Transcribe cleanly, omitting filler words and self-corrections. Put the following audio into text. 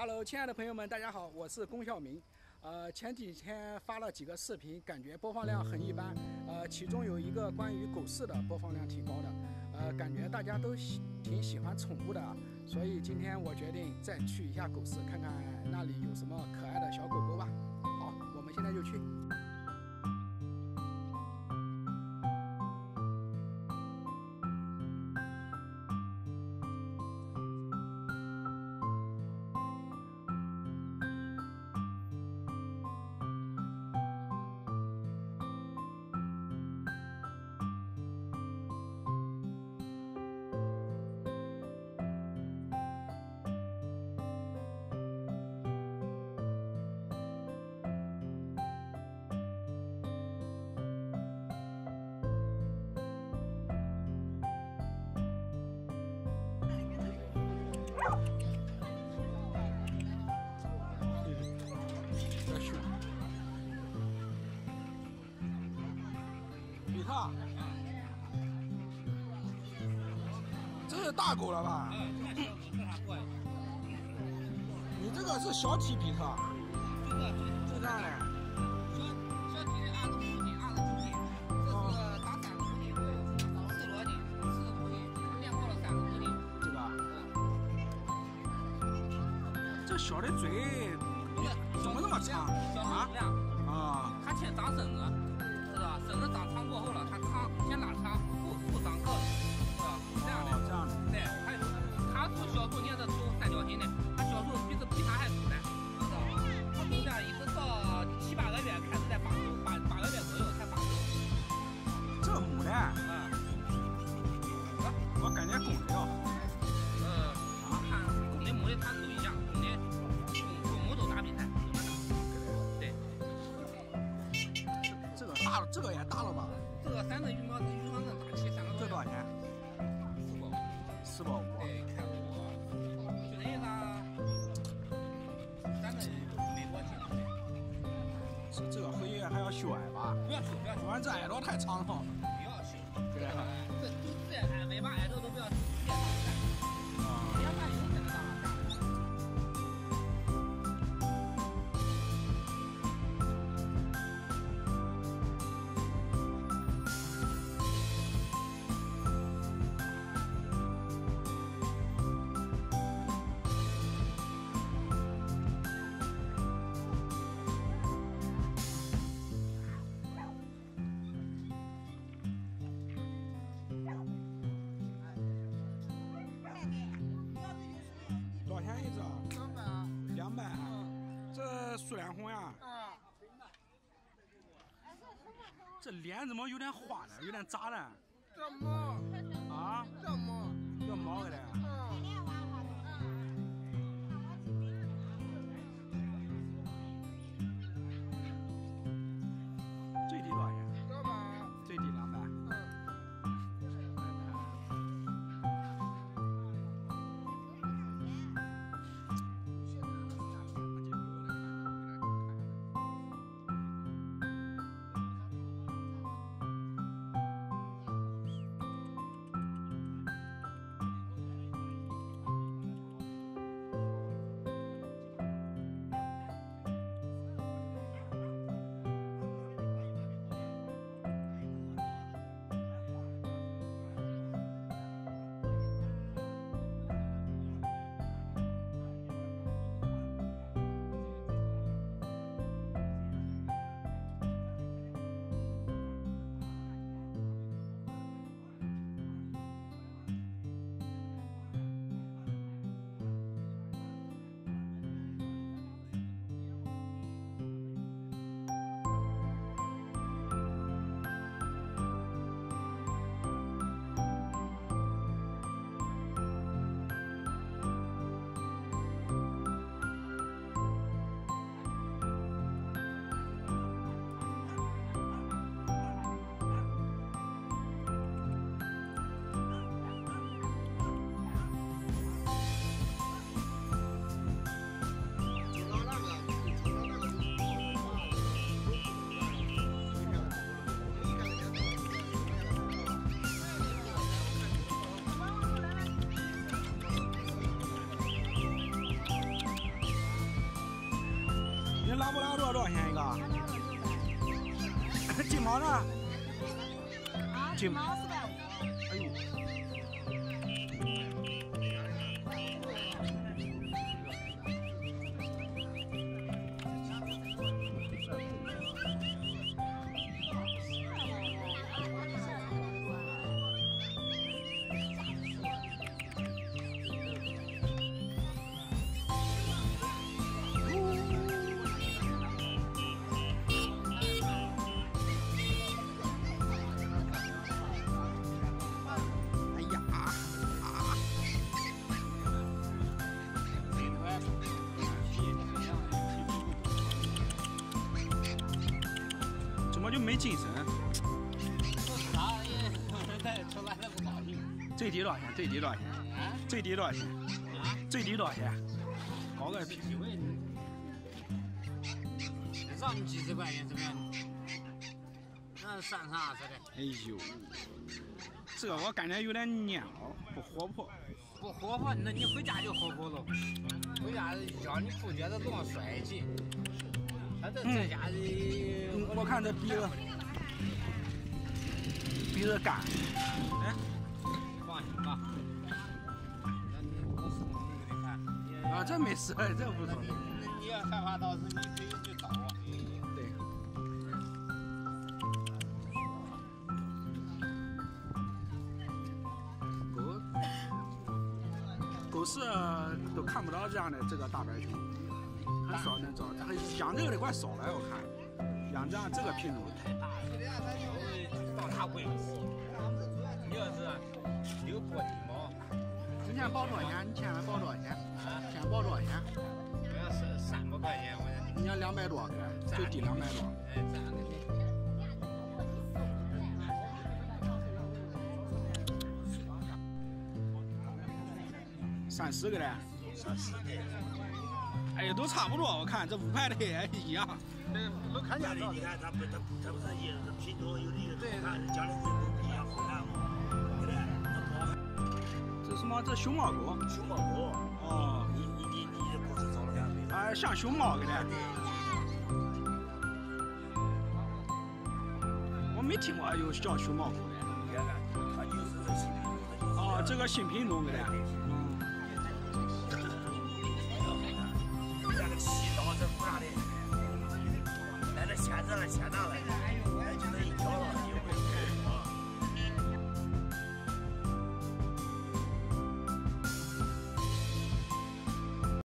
Hello， 亲爱的朋友们，大家好，我是龚晓明。前几天发了几个视频，感觉播放量很一般。其中有一个关于狗市的播放量挺高的。感觉大家都挺喜欢宠物的，所以今天我决定再去一下狗市，看看那里有什么可爱的小狗狗吧。好，我们现在就去。比特，这是大狗了吧？你这个是小体比特，就这样嘞。 小体的25公斤，这是打3个公斤，4多斤，4公斤，练过了3个公斤。 这个，这小的嘴怎么那么长啊？ 它先长身子，是吧？身子长长过后了，它长先拉长，不长个子，是吧？这样的。 这样的。 对，还有它出小猪，你看这猪三角形的，它小猪比它还粗呢，是吧？它就这样一直到7、8个月开始在发肉，8个月左右才发肉。 这母的，我感觉公的哟。 看公的母的它都一样，公母都打比赛。对。 这个大了，这个也大了吧？ 这个3个羽毛证大齐3个多。 这多少钱？4.5。 对，看我，就那个3个没多钱。 这个回去还要修矮吧？ 不要修， 不然这耳朵太长了。 不要修。 对啊。 这都是矮，尾巴矮头都不要别上山。别上有这个大山。 多少钱一只 200。 200。这苏联红呀？这脸怎么有点花呢？有点扎呢？ 这毛啊？ 这毛这毛的。最低多少钱？最低200。 拉布拉多多少钱一个？金毛呢？ 啊，金毛450。 哎呦。怎么就没精神？最低多少钱？最低多少钱？最低多少钱？最低多少钱？搞个屁！ 上几十块钱怎么样？那上啥子的？ 哎呦，这个我感觉有点蔫哦，不活泼。 不活泼，那你回家就活泼了。回家要你不觉得多帅气？他这家的， 我看这鼻子干，哎， 放心吧。那你不是你给你看。 啊，这没事，这不错。 那你要害怕到时你可以去找我。 对。狗市都看不到这样的这个大白熊，很少能找。养这个的怪少了，我看。养这样这个品种太大了，到哪规模？你要是有破地毛， 之前包多少钱？你前面包多少钱？啊？前包多少钱？ 我要是300块钱，我说你要200多，最低200多。 哎，这样的。 30个的 ，30的。 哎呀，都差不多，我看这5块的也一样。 都看见了。 你看它不是也是品种有的好看，家里人都不一样好看嘛，对不对？ 这什么？这熊猫狗？ 熊猫狗。 哦。 你的狗是长得像没？ 啊，像熊猫个的。我没听过有叫熊猫狗的。 你看看，它就是这新品种的。 哦，这个新品种个的。 那个洗澡这不让的，来这牵着了，牵到了。